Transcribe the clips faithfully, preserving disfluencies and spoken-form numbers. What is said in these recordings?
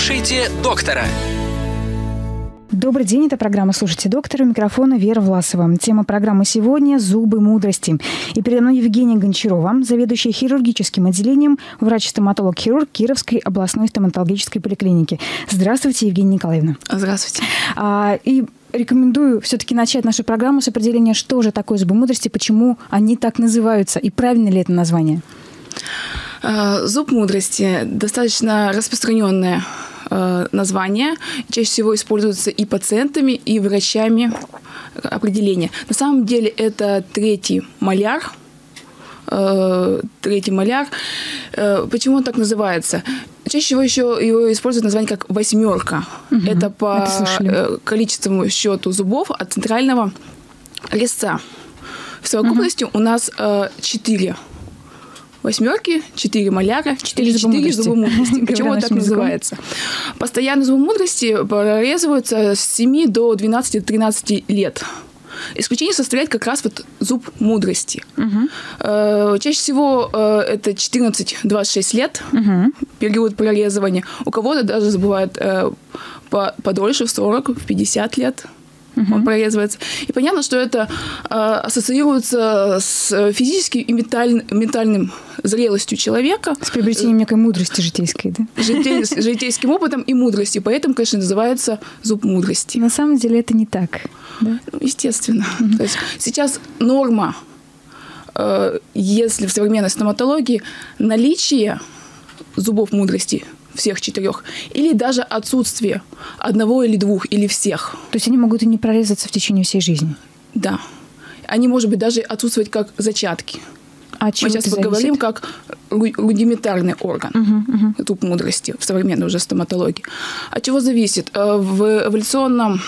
Слушайте доктора. Добрый день, это программа «Слушайте доктора», у микрофона Вера Власова. Тема программы сегодня – зубы мудрости. И передо мной Евгения Гончарова, заведующая хирургическим отделением, врач-стоматолог-хирург Кировской областной стоматологической поликлиники. Здравствуйте, Евгения Николаевна. Здравствуйте. А, и рекомендую все-таки начать нашу программу с определения, что же такое зубы мудрости, почему они так называются, и правильно ли это название? Зуб мудрости – достаточно распространенное название. Чаще всего используется и пациентами, и врачами определение. На самом деле это третий моляр. Третий моляр. Почему он так называется? Чаще всего еще его используют название как восьмерка. Угу, это по это количеству счету зубов от центрального резца. В совокупности угу. у нас четыре восьмерки, четыре моляра, четыре зуба мудрости. Почему это так называется? Постоянно зубы мудрости прорезываются с семи до двенадцати-тринадцати лет. Исключение составляет как раз вот зуб мудрости. Угу. Чаще всего это четырнадцать-двадцать шесть лет, угу. период прорезывания. У кого-то даже бывает подольше, в сорок, в пятьдесят лет. Uh-huh. Он прорезывается. И понятно, что это э, ассоциируется с физическим и менталь, ментальным зрелостью человека. С приобретением некой мудрости житейской, да? Житей, с житейским опытом и мудростью. Поэтому, конечно, называется зуб мудрости. На самом деле это не так. Да? Ну, естественно. Uh-huh. То есть сейчас норма, э, если в современной стоматологии, наличие зубов мудрости всех четырех, или даже отсутствие одного или двух, или всех. То есть они могут и не прорезаться в течение всей жизни? Да. Они, может быть, даже отсутствовать как зачатки. А Мы сейчас поговорим как рудиментарный орган, угу, угу. зуб мудрости в современной уже стоматологии. От чего зависит? В эволюционном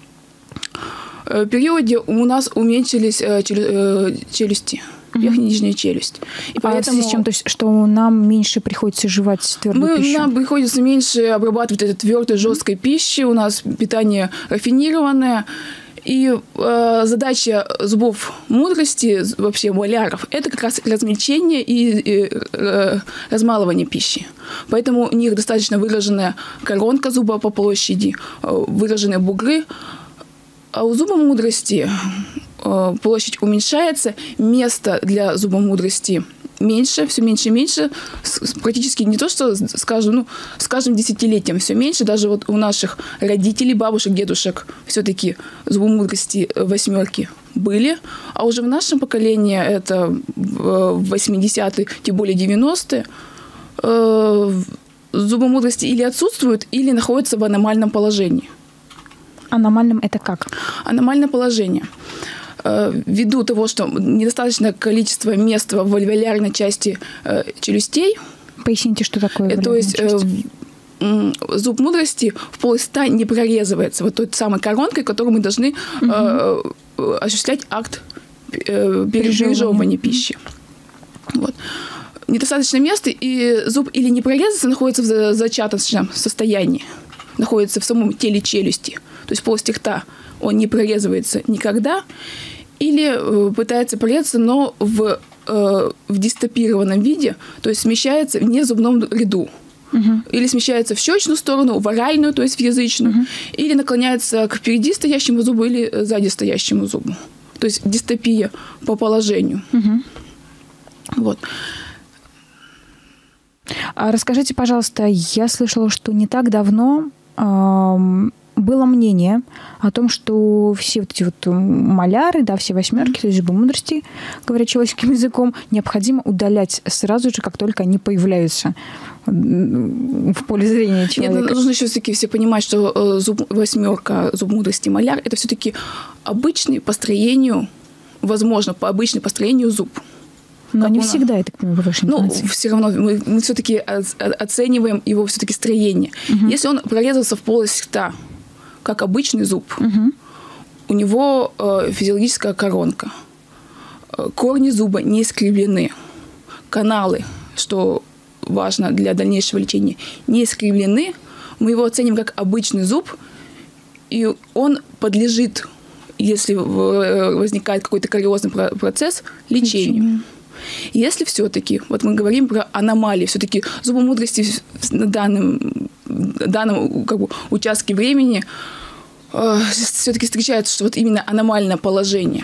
периоде у нас уменьшились челюсти. Верхняя и нижняя челюсть. И а поэтому... в связи с чем? То есть, что нам меньше приходится жевать твердую Мы, пищу? Нам приходится меньше обрабатывать этой твердой, жесткой пищи. У нас питание рафинированное. И э, задача зубов мудрости, вообще моляров, это как раз размельчение и, и э, размалывание пищи. Поэтому у них достаточно выраженная коронка зуба по площади, выраженные бугры. А у зуба мудрости площадь уменьшается, место для зуба мудрости меньше, все меньше и меньше, практически не то, что, скажем, ну, с каждым десятилетием все меньше, даже вот у наших родителей, бабушек, дедушек все-таки зубы мудрости восьмерки были, а уже в нашем поколении, это восьмидесятые, тем более девяностые, зубы мудрости или отсутствуют, или находятся в аномальном положении. Аномальным это как? Аномальное положение. Ввиду того, что недостаточное количество мест в альвеолярной части э, челюстей. Поясните, что такое альвеолярная То есть часть? Э, зуб мудрости в полость рта не прорезывается вот той самой коронкой, которой мы должны угу. э, осуществлять акт э, пережевывания пищи. Вот. Недостаточно места, и зуб или не прорезается, находится в зачаточном состоянии, находится в самом теле челюсти, то есть в полости рта. Он не прорезывается никогда, или э, пытается прорезаться, но в, э, в дистопированном виде, то есть смещается в незубном ряду. Uh-huh. Или смещается в щечную сторону, в оральную, то есть в язычную, uh-huh. или наклоняется к впереди стоящему зубу или сзади стоящему зубу. То есть дистопия по положению. Uh-huh. Вот. А расскажите, пожалуйста, я слышала, что не так давно эм, было мнение о том, что все вот эти вот моляры, да, все восьмерки, то есть зубы мудрости, говоря человеческим языком, необходимо удалять сразу же, как только они появляются в поле зрения человека. Нет, нужно еще все-таки все понимать, что зуб восьмерка, зуб мудрости, моляр, это все-таки обычный по строению, возможно, по обычному построению зуб. Но не всегда, я так понимаю, вашей информации. Ну, все равно мы, мы все-таки оцениваем его все-таки строение. Угу. Если он прорезался в полость рта, как обычный зуб, угу. у него э, физиологическая коронка. Корни зуба не искривлены. Каналы, что важно для дальнейшего лечения, не искривлены. Мы его оценим как обычный зуб, и он подлежит, если возникает какой-то кариозный процесс, лечению. Лечение. Если все-таки, вот мы говорим про аномалии, все-таки зубы мудрости на данном в данном как бы, участке времени э, все-таки встречается, что вот именно аномальное положение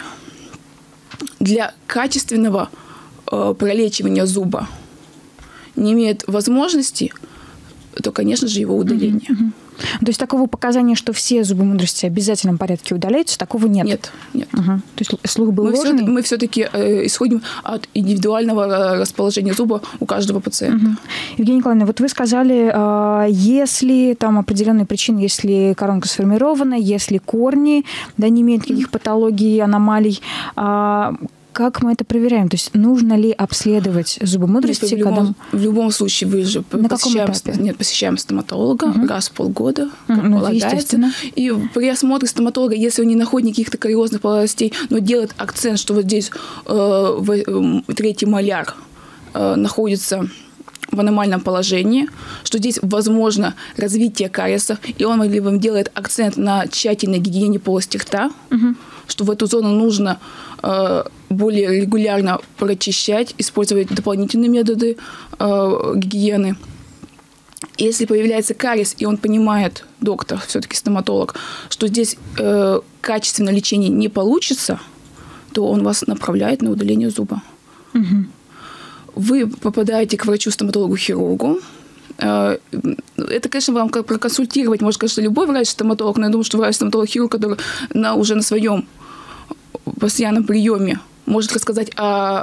для качественного э, пролечивания зуба не имеет возможности, то, конечно же, его удаление. Mm-hmm. То есть такого показания, что все зубы мудрости в обязательном порядке удаляются, такого нет? Нет, нет. Угу. То есть слух был мы ложный? Все, мы все-таки э, исходим от индивидуального расположения зуба у каждого пациента. Угу. Евгения Николаевна, вот вы сказали, э, если там определенные причины, если коронка сформирована, если корни, да, не имеют никаких патологий, аномалий, э, как мы это проверяем? То есть нужно ли обследовать зубы мудрости? Нет, в, любом, когда... в любом случае вы же На посещаем, нет, посещаем стоматолога угу. раз в полгода, как угу, полагается. И при осмотре стоматолога, если он не находит никаких кариозных полостей, но делает акцент, что вот здесь э, в, э, третий моляр э, находится в аномальном положении, что здесь возможно развитие кариеса, и он либо делает акцент на тщательной гигиене полости рта, угу. что в эту зону нужно э, более регулярно прочищать, использовать дополнительные методы э, гигиены. Если появляется кариес, и он понимает, доктор, все-таки стоматолог, что здесь э, качественное лечение не получится, то он вас направляет на удаление зуба. Угу. Вы попадаете к врачу-стоматологу-хирургу. Это, конечно, вам как проконсультировать может, конечно, любой врач-стоматолог, но я думаю, что врач-стоматолог-хирург, который на, уже на своем постоянном приеме может рассказать о,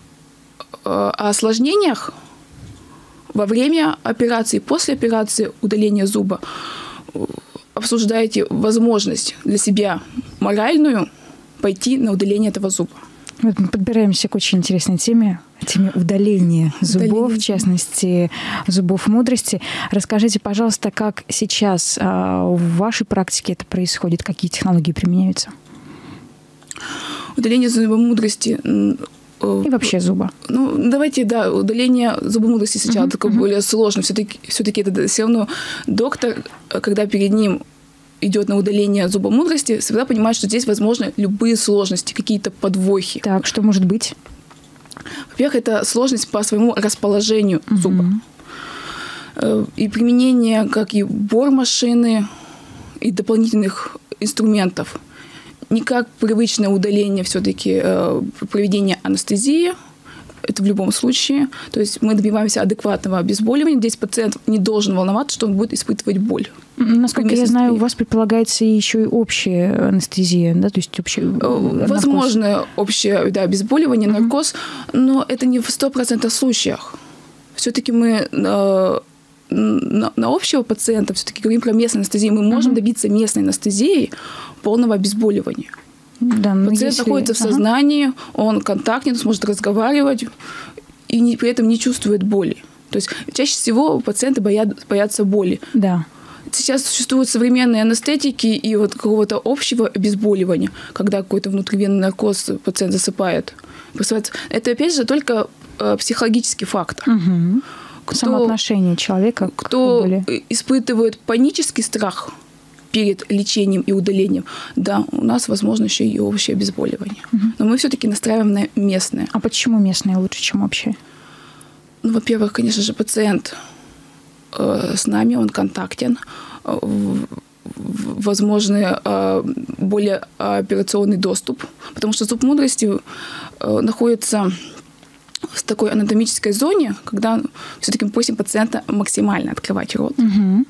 о осложнениях во время операции, после операции удаления зуба, обсуждаете возможность для себя моральную пойти на удаление этого зуба. Вот мы подбираемся к очень интересной теме, теме удаления зубов, удаление. В частности, зубов мудрости. Расскажите, пожалуйста, как сейчас а, в вашей практике это происходит, какие технологии применяются? Удаление зуба мудрости... И вообще зуба. Ну, давайте, да, удаление зуба мудрости сейчас uh-huh, такое uh-huh. более сложно. Все-таки, все-таки это все равно доктор, когда перед ним идет на удаление зуба мудрости, всегда понимает, что здесь возможны любые сложности, какие-то подвохи. Так, что может быть? Во-первых, это сложность по своему расположению uh-huh. зуба. И применение, как и бор-машины, и дополнительных инструментов. Не как привычное удаление все-таки э, проведение анестезии. Это в любом случае. То есть мы добиваемся адекватного обезболивания. Здесь пациент не должен волноваться, что он будет испытывать боль. Насколько я знаю, у вас предполагается еще и общая анестезия, да? То есть общая... Возможно, общее да, обезболивание, uh-huh. наркоз, но это не в сто процентов случаях. Все-таки мы... Э, На, на общего пациента все-таки говорим про местную анестезию. Мы можем uh-huh. добиться местной анестезии полного обезболивания. Да, пациент если... находится в ага. сознании, он контактен, сможет разговаривать и не, при этом не чувствует боли. То есть чаще всего пациенты боят, боятся боли. Да. Сейчас существуют современные анестетики и вот какого-то общего обезболивания, когда какой-то внутривенный наркоз пациент засыпает. Это, опять же, только э, психологический фактор. Угу. Кто, самоотношение человека к кто боли. Испытывает панический страх перед лечением и удалением, да, у нас, возможно, еще и общее обезболивание. Угу. Но мы все-таки настраиваем на местное. А почему местное лучше, чем общее? Ну, во-первых, конечно же, пациент э, с нами, он контактен, э, возможный э, более операционный доступ, потому что зуб мудрости э, находится в такой анатомической зоне, когда все-таки мы просим пациента максимально открывать рот. Угу.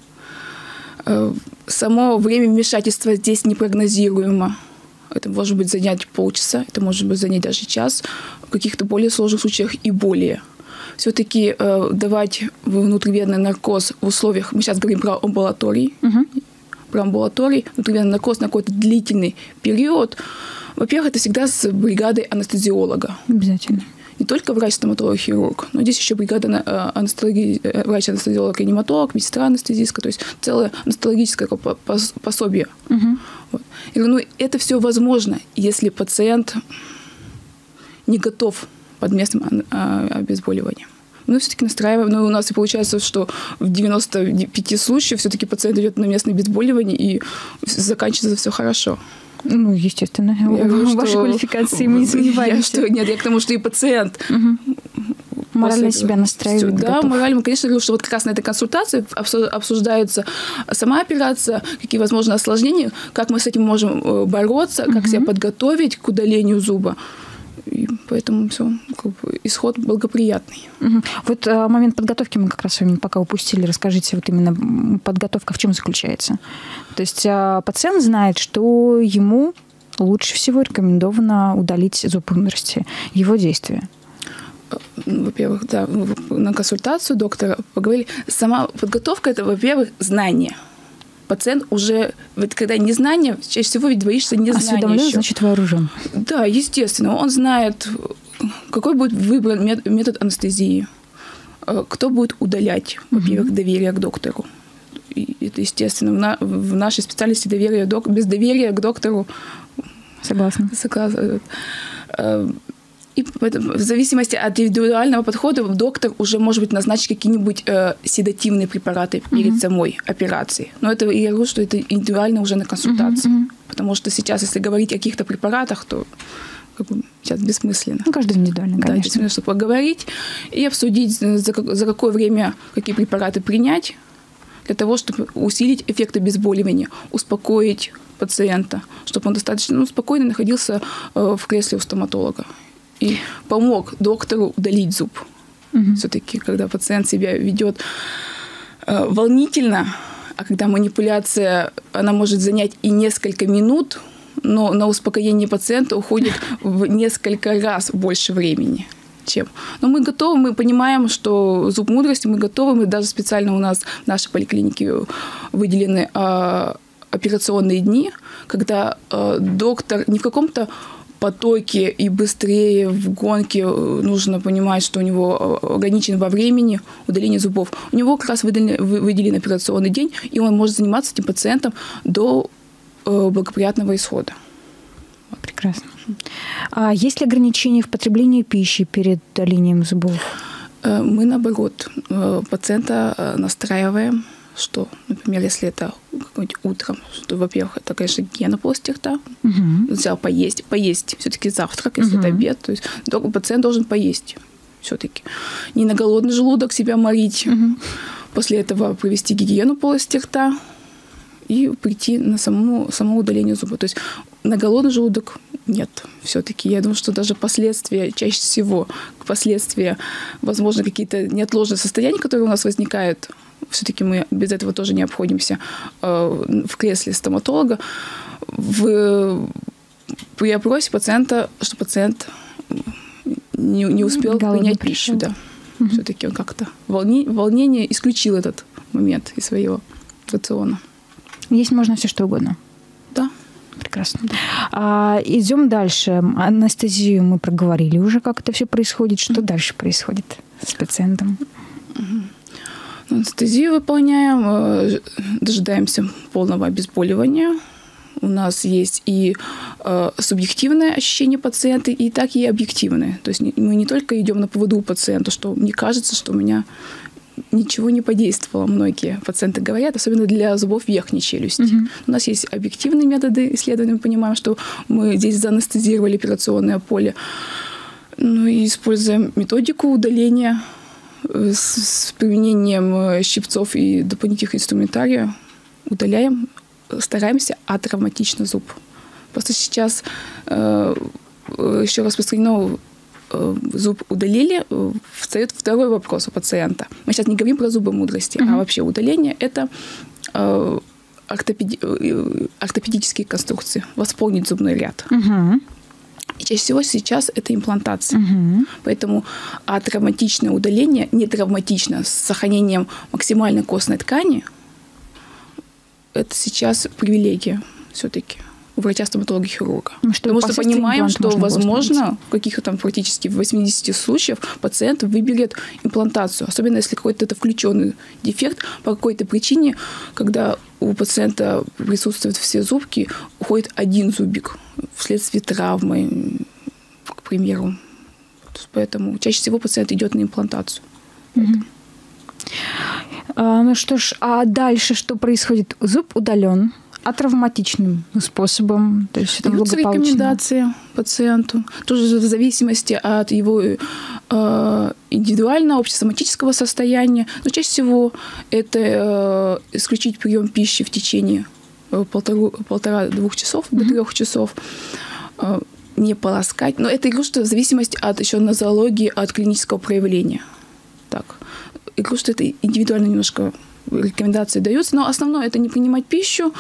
Само время вмешательства здесь непрогнозируемо. Это может быть занять полчаса, это может быть занять даже час, в каких-то более сложных случаях и более. Все-таки э, давать внутривенный наркоз в условиях, мы сейчас говорим про амбулаторий, угу. про амбулаторий, внутривенный наркоз на какой-то длительный период. Во-первых, это всегда с бригадой анестезиолога. Обязательно. Не только врач-стоматолог-хирург, но здесь еще бригада анестезиолог, врач-анестезиолог-реаниматолог, медсестра-анестезистка, то есть целое анестезиологическое пособие. Угу. Вот. И, ну, это все возможно, если пациент не готов под местным обезболиванием. Мы все-таки настраиваем, но у нас и получается, что в девяноста пяти случаях все-таки пациент идет на местное обезболивание и заканчивается все хорошо. Ну, естественно. В вашей квалификации мы не сомневаемся. Я, что, нет, я к тому, что и пациент угу. Морально после... себя настраивать. Да, готов. морально. Конечно, говорю, что вот как раз на этой консультации обсуждается сама операция, какие возможны осложнения, как мы с этим можем бороться, как угу. себя подготовить к удалению зуба. И поэтому все, как бы, исход благоприятный. Угу. Вот а, момент подготовки мы как раз с вами пока упустили. Расскажите, вот именно подготовка в чем заключается? То есть а, пациент знает, что ему лучше всего рекомендовано удалить зуб мудрости. Его действия. Во-первых, да, на консультацию доктора поговорили. Сама подготовка – это, во-первых, знание. Пациент уже, вот когда незнание, чаще всего ведь боишься незнания. Осведомлен, еще. Значит, вооружен. Да, естественно. Он знает, какой будет выбран метод анестезии, кто будет удалять, во-первых, угу. доверие к доктору. И это, естественно, в нашей специальности доверие док... без доверия к доктору. Согласна. Согласна. И в зависимости от индивидуального подхода доктор уже может быть назначить какие-нибудь э, седативные препараты перед mm-hmm. самой операцией. Но это я говорю, что это индивидуально уже на консультации. Mm-hmm. Потому что сейчас, если говорить о каких-то препаратах, то как бы, сейчас бессмысленно. Ну, каждый индивидуально, конечно. Да, бессмысленно, чтобы поговорить и обсудить, за, за какое время какие препараты принять, для того, чтобы усилить эффект обезболивания, успокоить пациента, чтобы он достаточно ну, спокойно находился э, в кресле у стоматолога. И помог доктору удалить зуб. Угу. Все-таки, когда пациент себя ведет э, волнительно, а когда манипуляция, она может занять и несколько минут, но на успокоение пациента уходит в несколько раз больше времени. Чем. Но мы готовы, мы понимаем, что зуб мудрости, мы готовы, мы даже специально у нас в нашей поликлинике выделены э, операционные дни, когда э, доктор не в каком-то потоке и быстрее в гонке нужно понимать, что у него ограничен во времени удаление зубов. У него как раз выделен, выделен операционный день, и он может заниматься этим пациентом до э, благоприятного исхода. Прекрасно. А есть ли ограничения в потреблении пищи перед удалением зубов? Мы, наоборот, пациента настраиваем, что, например, если это какое-нибудь утром, что, во-первых, это, конечно, гигиена полости рта, угу. взял поесть, поесть, все-таки завтрак, если угу. это обед, то есть пациент должен поесть все-таки. Не на голодный желудок себя морить, угу. после этого провести гигиену полости рта и прийти на само, само удаление зуба. То есть на голодный желудок нет. Все-таки я думаю, что даже последствия, чаще всего последствия, возможно, какие-то неотложные состояния, которые у нас возникают, все-таки мы без этого тоже не обходимся э, в кресле стоматолога. В, при опросе пациента, что пациент не, не успел голодный принять пищу. Да. Угу. Все-таки он как-то волни, волнение исключил этот момент из своего рациона. Есть можно все что угодно. Да. Прекрасно. А, идем дальше. Анестезию мы проговорили уже, как это все происходит. Что mm-hmm. дальше происходит с пациентом? Mm-hmm. Анестезию выполняем, дожидаемся полного обезболивания. У нас есть и э, субъективное ощущение пациента, и так и объективное. То есть мы не только идем на поводу у пациента, что мне кажется, что у меня ничего не подействовало. Многие пациенты говорят, особенно для зубов верхней челюсти. Mm-hmm. У нас есть объективные методы исследования. Мы понимаем, что мы здесь заанестезировали операционное поле. Ну и используем методику удаления с, с применением щипцов и дополнительных инструментария. Удаляем, стараемся атравматично зуб. Просто сейчас э, еще распространено зуб удалили, встает второй вопрос у пациента. Мы сейчас не говорим про зубы мудрости, mm-hmm. а вообще удаление – это э, ортопеди... ортопедические конструкции, восполнить зубной ряд. Mm-hmm. И чаще всего сейчас это имплантация. Mm-hmm. Поэтому атравматичное удаление, не травматично, с сохранением максимальной костной ткани, это сейчас привилегия все-таки у врача-стоматолога-хирурга. Ну, что Потому что понимаем, что, возможно, в каких-то там практически в восьмидесяти случаях пациент выберет имплантацию. Особенно, если какой-то это включенный дефект по какой-то причине, когда у пациента присутствуют все зубки, уходит один зубик вследствие травмы, к примеру. Поэтому чаще всего пациент идет на имплантацию. Mm-hmm. А, ну что ж, а дальше что происходит? Зуб удален. А травматичным способом? То есть это рекомендации пациенту. Тоже в зависимости от его индивидуально, общесоматического состояния, но чаще всего это исключить прием пищи в течение полтору, полтора-двух часов до трех часов, не полоскать. Но это, я говорю, что в зависимости от еще нозологии, от клинического проявления. Так. Я говорю, что это индивидуально немножко рекомендации даются, но основное это не принимать пищу,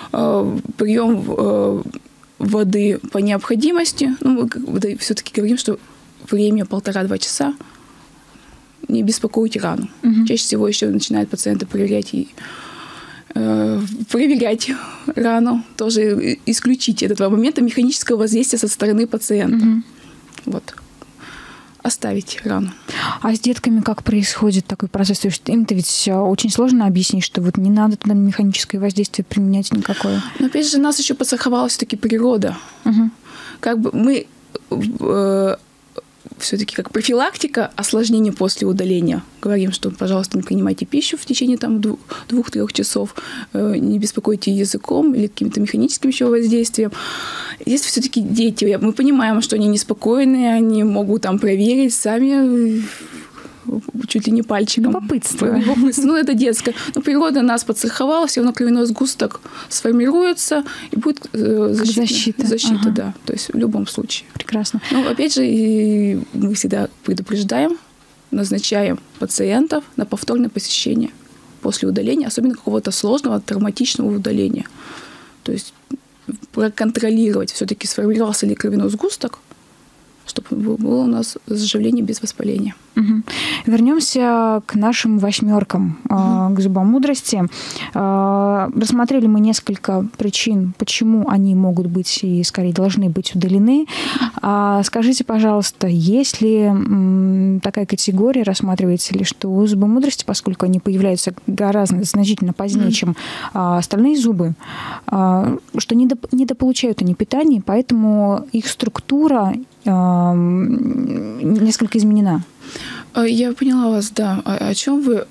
прием воды по необходимости. Ну, мы все-таки говорим, что время полтора-два часа, не беспокойте рану. Угу. Чаще всего еще начинают пациенты проверять и э, проверять рану, тоже исключить этого момента механического воздействия со стороны пациента. Угу. Вот. Оставить рану. А с детками как происходит такой процесс? То есть им-то ведь очень сложно объяснить, что вот не надо туда механическое воздействие применять никакое. Но опять же, нас еще подстраховала все-таки природа. Угу. Как бы мы э, все-таки как профилактика осложнений после удаления говорим, что, пожалуйста, не принимайте пищу в течение там двух-трех часов, э, не беспокойте языком или каким-то механическим еще воздействием. Есть все-таки дети, мы понимаем, что они неспокойные, они могут там проверить сами чуть ли не пальчиком. Любопытство. Любопытство. Ну, это детское. Но природа нас подстраховала, все равно кровяной сгусток сформируется и будет э, защита. Защита, защита ага. Да. То есть в любом случае. Прекрасно. Но опять же, и мы всегда предупреждаем, назначаем пациентов на повторное посещение после удаления, особенно какого-то сложного, травматичного удаления. То есть проконтролировать, все-таки сформировался ли кровяной сгусток, чтобы было у нас заживление без воспаления. Угу. Вернемся к нашим восьмеркам, угу. к зубам мудрости. Рассмотрели мы несколько причин, почему они могут быть и, скорее, должны быть удалены. Скажите, пожалуйста, есть ли такая категория, рассматривается ли, что зубы мудрости, поскольку они появляются гораздо значительно позднее, угу. чем остальные зубы, что недополучают они питание, поэтому их структура несколько изменена. Я поняла вас, да. О чем вы?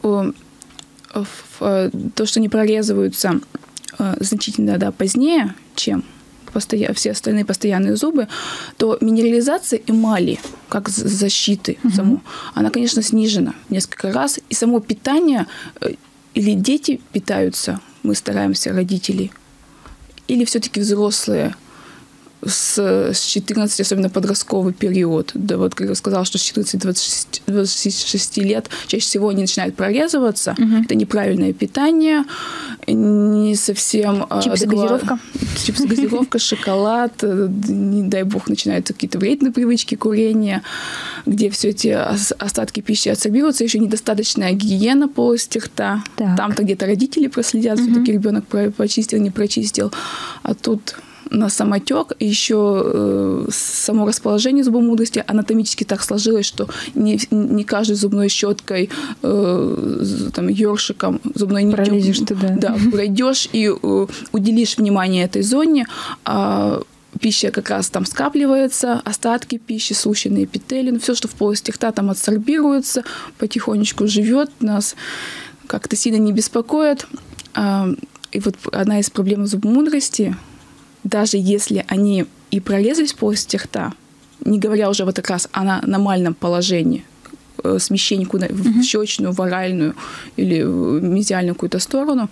То, что они прорезываются значительно да, позднее, чем все остальные постоянные зубы, то минерализация эмали, как защиты угу. саму, она, конечно, снижена несколько раз. И само питание, или дети питаются, мы стараемся, родители, или все-таки взрослые, С, с четырнадцати, особенно подростковый период. Да, вот как я сказала, что с четырнадцати до двадцати шести лет чаще всего они начинают прорезываться. Угу. Это неправильное питание, не совсем... Чипсы, газировка. Чипсы, газировка, шоколад. Не дай бог, начинаются какие-то вредные привычки, курения, где все эти остатки пищи адсорбируются. Еще недостаточная гигиена полости рта. Так. Там-то где-то родители проследят, угу. все-таки ребенок почистил, не прочистил. А тут... на самотек, еще э, само расположение зубов мудрости анатомически так сложилось, что не, не каждой зубной щеткой, э, там, ёршиком, зубной нитью пролезешь ты, да. Да, пройдешь и э, уделишь внимание этой зоне, а пища как раз там скапливается, остатки пищи, сущенные эпители, все, что в полости рта, там адсорбируется, потихонечку живет, нас как-то сильно не беспокоит. А, и вот одна из проблем зубов мудрости, даже если они и прорезались в полости рта, не говоря уже в этот раз о аномальном положении, смещении куда uh-huh. в щечную, в оральную или в мезиальную какую-то сторону,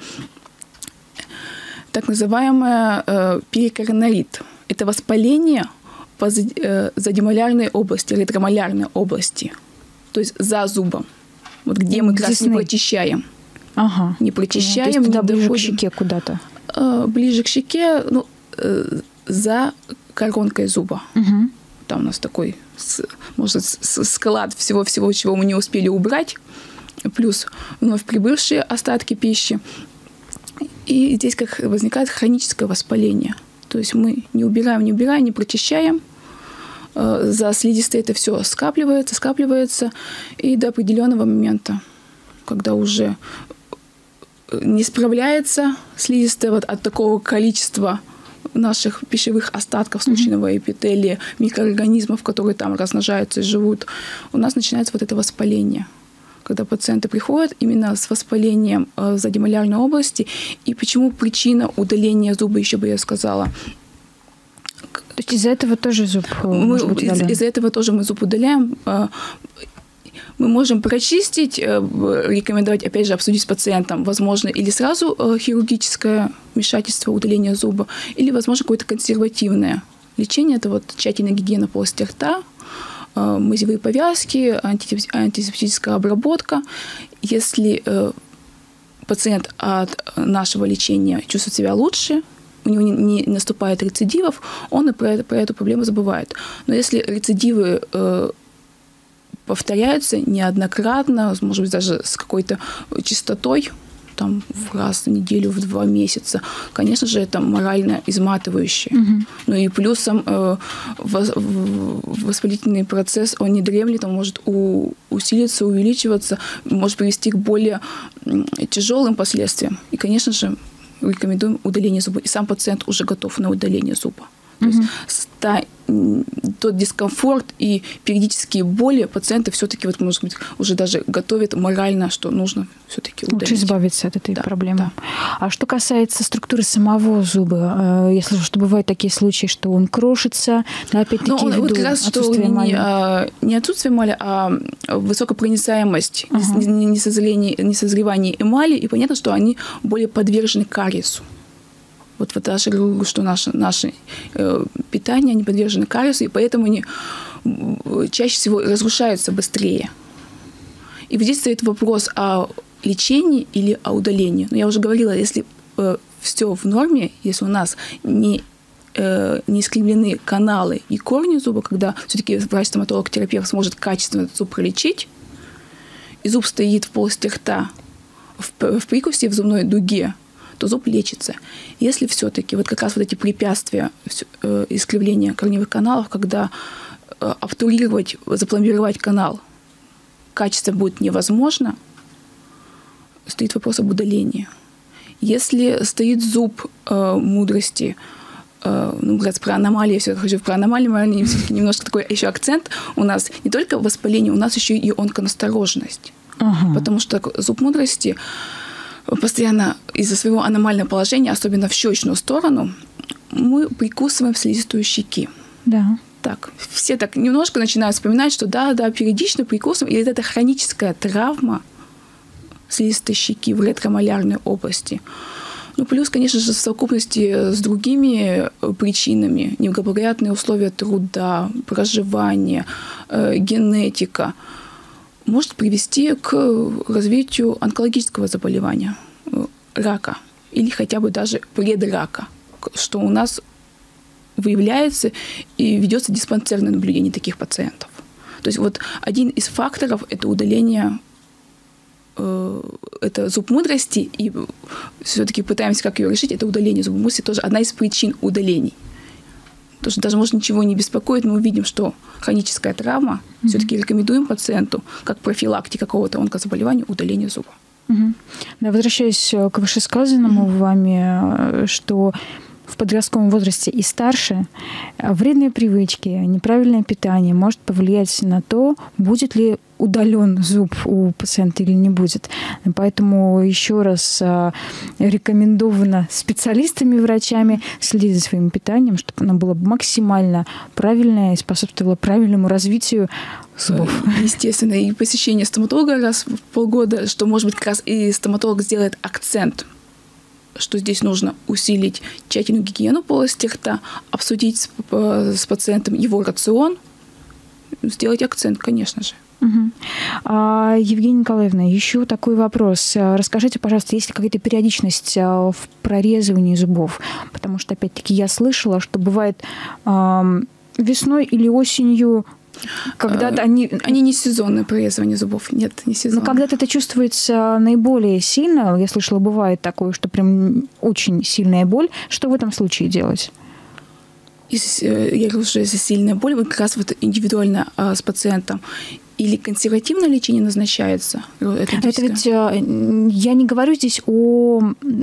так называемый э, перикоронарит. Это воспаление по э, задимолярной области, ретромолярной области, то есть за зубом, вот где мы как раз не прочищаем. Ага. Не прочищаем, то есть туда не ближе доходим. к щеке куда-то? Э, ближе к щеке, ну, э, за коронкой зуба. Угу. Там у нас такой, может, склад всего-всего, чего мы не успели убрать, плюс вновь прибывшие остатки пищи. И здесь как возникает хроническое воспаление. То есть мы не убираем, не убираем, не прочищаем. За слизистой это все скапливается, скапливается. И до определенного момента, когда уже не справляется слизистая вот от такого количества наших пищевых остатков случайного эпителия, микроорганизмов, которые там размножаются и живут, у нас начинается вот это воспаление. Когда пациенты приходят именно с воспалением э, задимолярной области. И почему причина удаления зуба, еще бы я сказала. То есть из-за этого тоже зуб мы, из, из-за этого тоже мы зуб удаляем. Э, Мы можем прочистить, рекомендовать, опять же, обсудить с пациентом, возможно, или сразу хирургическое вмешательство, удаление зуба, или, возможно, какое-то консервативное лечение. Это вот тщательная гигиена полости рта, мазевые повязки, антисептическая обработка. Если пациент от нашего лечения чувствует себя лучше, у него не наступает рецидивов, он и про, про эту проблему забывает. Но если рецидивы э, повторяются неоднократно, может быть, даже с какой-то частотой, там, в раз в неделю, в два месяца, конечно же, это морально изматывающе. Mm-hmm. Ну и плюсом э, воспалительный процесс, он не дремлет, он может у, усилиться, увеличиваться, может привести к более тяжелым последствиям. И, конечно же, рекомендуем удаление зуба. И сам пациент уже готов на удаление зуба. То mm-hmm. есть та, тот дискомфорт и периодические боли пациенты все-таки, вот, может быть, уже даже готовят морально, что нужно все-таки удалить. Лучше избавиться от этой да, проблемы. Да. А что касается структуры самого зуба, я слышу, что бывают такие случаи, что он крошится, да, опять-таки, он, ввиду вот как раз, отсутствия что эмали. Не, не отсутствие эмали, а высокопроницаемость, uh-huh. несозревание, несозревание эмали, и понятно, что они более подвержены кариесу. Вот вот даже говорю, что наше, наше э, питание, они подвержены кариесу, и поэтому они чаще всего разрушаются быстрее. И вот здесь стоит вопрос о лечении или о удалении. Но я уже говорила, если э, все в норме, если у нас не, э, не искривлены каналы и корни зуба, когда все-таки врач-стоматолог-терапевт сможет качественно этот зуб пролечить, и зуб стоит в полости рта, в, в прикусе, в зубной дуге, то зуб лечится. Если все-таки вот как раз вот эти препятствия э, искривления корневых каналов, когда э, обтурировать, запломбировать канал качественно будет невозможно, стоит вопрос об удалении. Если стоит зуб э, мудрости, э, ну, говорят, про аномалии, я все хочу про аномалии, все-таки немножко такой еще акцент у нас не только воспаление, у нас еще и онконастороженность. Uh-huh. Потому что зуб мудрости постоянно из-за своего аномального положения, особенно в щечную сторону, мы прикусываем слизистую щеки. Да. Так, все так немножко начинают вспоминать, что да, да, периодично прикусываем. И это хроническая травма слизистой щеки в ретромалярной области. Ну, плюс, конечно же, в совокупности с другими причинами, неблагоприятные условия труда, проживания, э, генетика, может привести к развитию онкологического заболевания, рака или хотя бы даже предрака, что у нас выявляется и ведется диспансерное наблюдение таких пациентов. То есть вот один из факторов – это удаление, э, это зуб мудрости, и все-таки пытаемся как ее решить, это удаление зуба мудрости, тоже одна из причин удалений. Потому что даже, может, ничего не беспокоит, мы увидим, что хроническая травма, mm-hmm. все-таки рекомендуем пациенту, как профилактике какого-то онкозаболевания, удаление зуба. Mm-hmm. Да, возвращаясь к вышесказанному mm-hmm. вами, что в подростковом возрасте и старше вредные привычки, неправильное питание может повлиять на то, будет ли удален зуб у пациента или не будет. Поэтому еще раз рекомендовано специалистами, врачами следить за своим питанием, чтобы оно было максимально правильное и способствовало правильному развитию зубов. Естественно, и посещение стоматолога раз в полгода, что, может быть, как раз и стоматолог сделает акцент, что здесь нужно усилить тщательную гигиену полости рта, обсудить с, с пациентом его рацион, сделать акцент, конечно же. Угу. А, Евгения Николаевна, еще такой вопрос. Расскажите, пожалуйста, есть ли какая-то периодичность в прорезывании зубов? Потому что, опять-таки, я слышала, что бывает э, весной или осенью когда-то они... Они не сезонные, прорезывание зубов. Нет, не сезонные. Но когда-то это чувствуется наиболее сильно. Я слышала, бывает такое, что прям очень сильная боль. Что в этом случае делать? Если, я говорю, что если сильная боль, вы как раз вот индивидуально а, с пациентом. Или консервативное лечение назначается? Это, это ведь я не говорю здесь о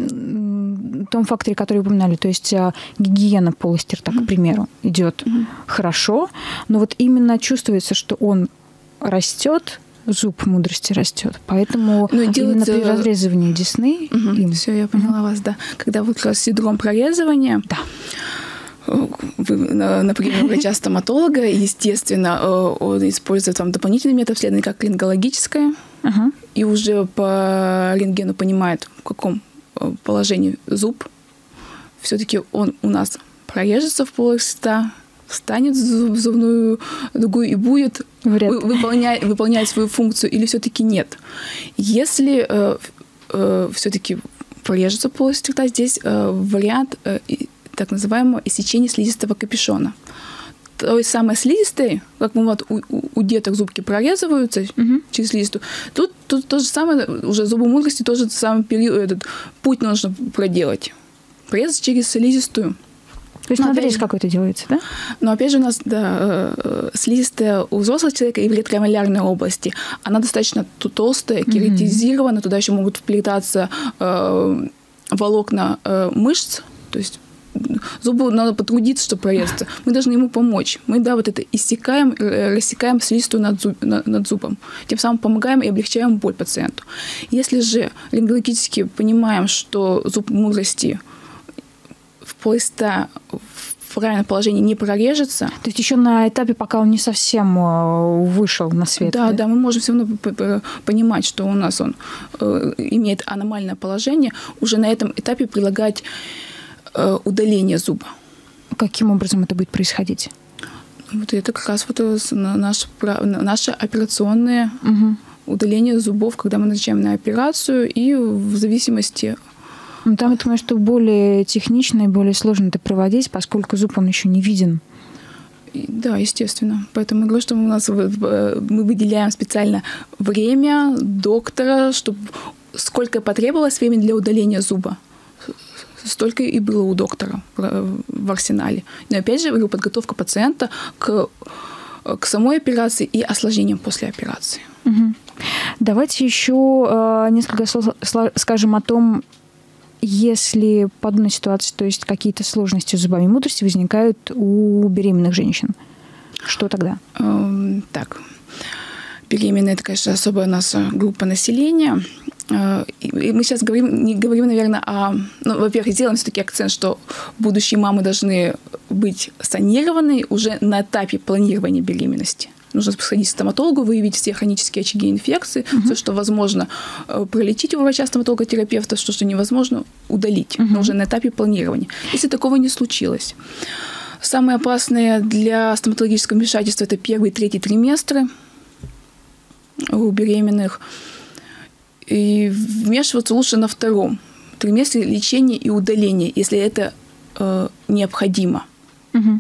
том факторе, который вы упоминали, то есть гигиена полости рта, mm-hmm. к примеру, идет mm-hmm. хорошо, но вот именно чувствуется, что он растет, зуб мудрости растет, поэтому но именно делается... при разрезывании десны... Mm-hmm. Им... Все, я поняла mm-hmm. вас, да. Когда вот как раз синдром прорезывания... Да. например, врача-стоматолога, естественно, он использует там дополнительный метод исследования, как рентгенологическое, uh-huh. и уже по рентгену понимает, в каком положении зуб. Все-таки он у нас прорежется в полость рта, встанет в зубную дугу и будет выполнять, выполнять свою функцию, или все-таки нет. Если э, э, все-таки прорежется полость рта, здесь э, вариант э, так называемого иссечения слизистого капюшона. Той самой слизистой, как мы вот у, у деток зубки прорезываются угу. через слизистую, тут, тут то же самое, уже зубы мудрости, тоже самый период, этот путь нужно проделать. Прорезать через слизистую. То есть надрез же, какой-то делается, да? Но опять же у нас да, слизистая у взрослого человека и в ретромолярной области, она достаточно толстая, кератизирована, mm-hmm. туда еще могут вплетаться э, волокна э, мышц, то есть зубу надо потрудиться, чтобы прорезаться. Мы должны ему помочь. Мы, да, вот это иссекаем, рассекаем слизистую над, зуб, над зубом. Тем самым помогаем и облегчаем боль пациенту. Если же рентгенологически понимаем, что зуб мудрости в полость рта в правильном положении не прорежется. То есть еще на этапе, пока он не совсем вышел на свет. Да, да, да, мы можем все равно понимать, что у нас он имеет аномальное положение, уже на этом этапе прилагать удаление зуба. Каким образом это будет происходить? Вот это как раз вот наше, наше операционное угу. удаление зубов, когда мы назначаем на операцию, и в зависимости... Ну, там, я думаю, что более технично и более сложно это проводить, поскольку зуб, он еще не виден. Да, естественно. Поэтому я говорю, что у нас мы выделяем специально время доктора, чтобы сколько потребовалось времени для удаления зуба, столько и было у доктора в арсенале. Но опять же, говорю, подготовка пациента к, к самой операции и осложнениям после операции. Угу. Давайте еще э, несколько слов скажем о том, если подобная ситуация, то есть какие-то сложности с зубами мудрости возникают у беременных женщин. Что тогда? Эм, так, беременные – это, конечно, особая наша группа населения. И мы сейчас говорим, не говорим, наверное, о... Ну, во-первых, сделаем все-таки акцент, что будущие мамы должны быть санированы уже на этапе планирования беременности. Нужно сходить к стоматологу, выявить все хронические очаги инфекции, угу. все, что возможно пролечить у врача-стоматолога-терапевта, что, что невозможно удалить, угу. но уже на этапе планирования. Если такого не случилось. Самое опасное для стоматологического вмешательства – это первый и третий триместры у беременных. И вмешиваться лучше на втором триместре лечения и удаления, если это э, необходимо. Угу.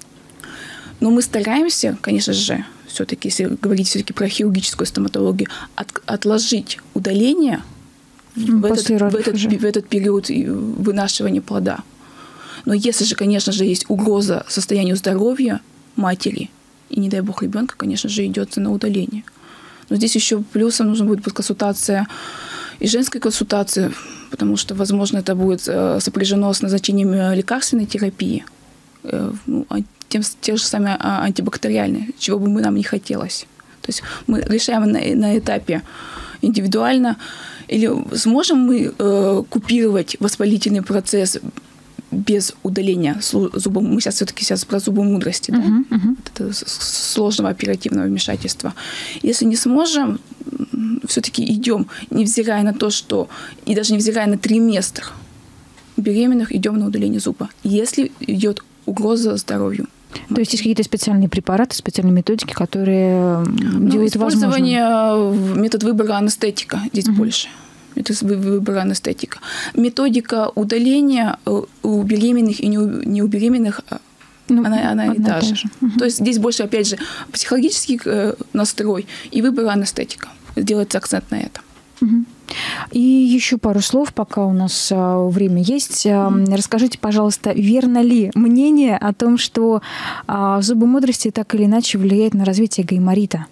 Но мы стараемся, конечно же, все-таки, если говорить все-таки про хирургическую стоматологию, от, отложить удаление в этот, в, этот, в этот период вынашивания плода. Но если же, конечно же, есть угроза состоянию здоровья матери, и, не дай бог, ребенка, конечно же, идется на удаление. Но здесь еще плюсом нужна будет консультация и женская консультация, потому что, возможно, это будет сопряжено с назначением лекарственной терапии, ну, тем, те же самые антибактериальные, чего бы нам не хотелось. То есть мы решаем на, на этапе индивидуально, или сможем мы э, купировать воспалительный процесс без удаления зуба. Мы сейчас все-таки сейчас про зубы мудрости, да? uh-huh, uh-huh. Это сложного оперативного вмешательства. Если не сможем, все-таки идем, невзирая на то, что, и даже невзирая на триместр беременных, идем на удаление зуба, если идет угроза здоровью. То есть есть какие-то специальные препараты, специальные методики, которые ну, делают возможным? Использование, метод выбора анестетика здесь uh-huh. больше. Это выбор анестетика. Методика удаления у беременных и не у, не у беременных, ну, она, она и та же. Угу. То есть здесь больше, опять же, психологический настрой и выбор анестетика. Делается акцент на этом. Угу. И еще пару слов, пока у нас а, время есть. А, расскажите, пожалуйста, верно ли мнение о том, что а, зубы мудрости так или иначе влияют на развитие гайморита?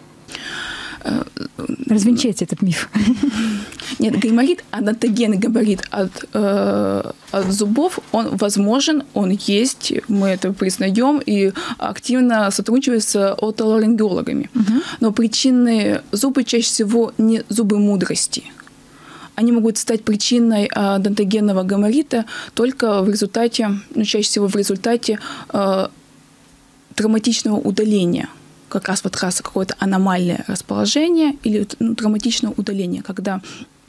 Развенчайте этот миф. Нет, гайморит, анатогенный гайморит от, э, от зубов, он возможен, он есть, мы это признаем и активно сотрудничаем с отоларингологами. Угу. Но причинные зубы чаще всего не зубы мудрости, они могут стать причиной э, донтогенного гайморита только в результате, ну, чаще всего в результате э, травматичного удаления. Как раз вот раз какое-то аномальное расположение или ну, травматичное удаление, когда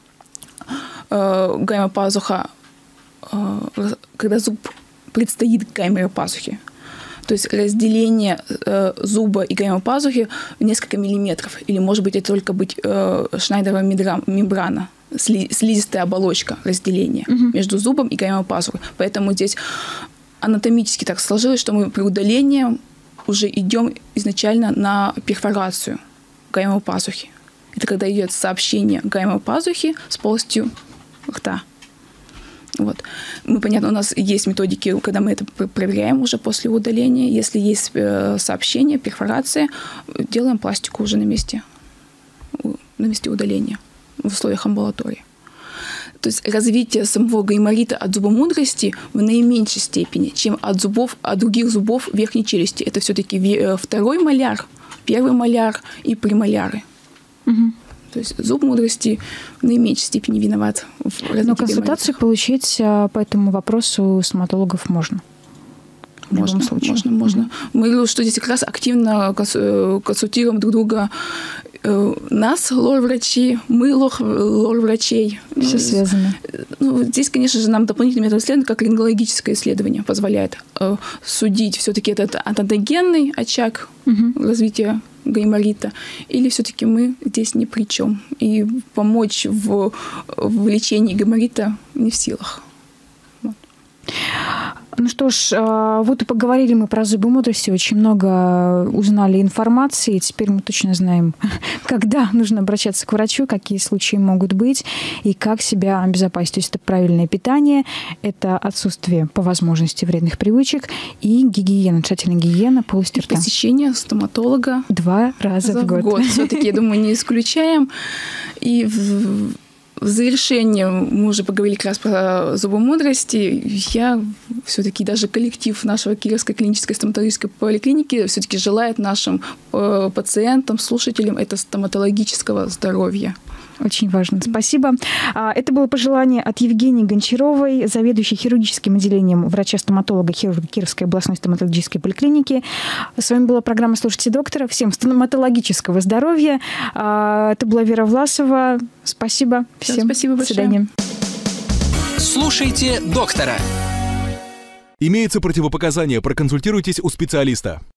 э, гаймопазуха, э, когда зуб предстоит к гаймопазухе. То есть разделение э, зуба и гаймопазухи в несколько миллиметров. Или, может быть, это только быть э, шнайдерова мембрана, сли, слизистая оболочка разделения mm-hmm. между зубом и гаймопазухой. Поэтому здесь анатомически так сложилось, что мы при удалении уже идем изначально на перфорацию гаймопазухи. Это когда идет сообщение гаймопазухи с полостью рта. Вот. Мы, понятно, у нас есть методики, когда мы это проверяем уже после удаления. Если есть сообщение, перфорация, делаем пластику уже на месте, на месте удаления в условиях амбулатории. То есть развитие самого гайморита от зубомудрости в наименьшей степени, чем от зубов, от других зубов верхней челюсти. Это все-таки второй маляр, первый маляр и премоляры. Угу. То есть зуб мудрости в наименьшей степени виноват в развитии. Но консультацию гайморита получить по этому вопросу у стоматологов можно? Можно, можно, можно. Mm-hmm. Мы говорим, что здесь как раз активно консультируем друг друга. Нас, лор-врачи, мы, лор-врачей. Все связано. Ну, здесь, конечно же, нам дополнительный метод исследования, как рингологическое исследование, позволяет э, судить, все-таки этот антогенный очаг mm-hmm. развития гайморита, или все-таки мы здесь ни при чем. И помочь в, в лечении гайморита не в силах. Вот. Ну что ж, вот и поговорили мы про зубы мудрости, очень много узнали информации, теперь мы точно знаем, когда нужно обращаться к врачу, какие случаи могут быть и как себя обезопасить. То есть это правильное питание, это отсутствие по возможности вредных привычек и гигиена, тщательная гигиена полости рта. Посещение стоматолога два раза в год. год. Все-таки, я думаю, не исключаем. И в В завершение, мы уже поговорили как раз про зубы мудрости. Я все-таки, даже коллектив нашего Кировской клинической стоматологической поликлиники все-таки желает нашим пациентам, слушателям это стоматологического здоровья. Очень важно. Спасибо. Это было пожелание от Евгении Гончаровой, заведующей хирургическим отделением врача-стоматолога хирурга Кировской областной стоматологической поликлиники. С вами была программа «Слушайте доктора». Всем стоматологического здоровья. Это была Вера Власова. Спасибо. Всем спасибо большое. До свидания. Слушайте доктора. Имеются противопоказания. Проконсультируйтесь у специалиста.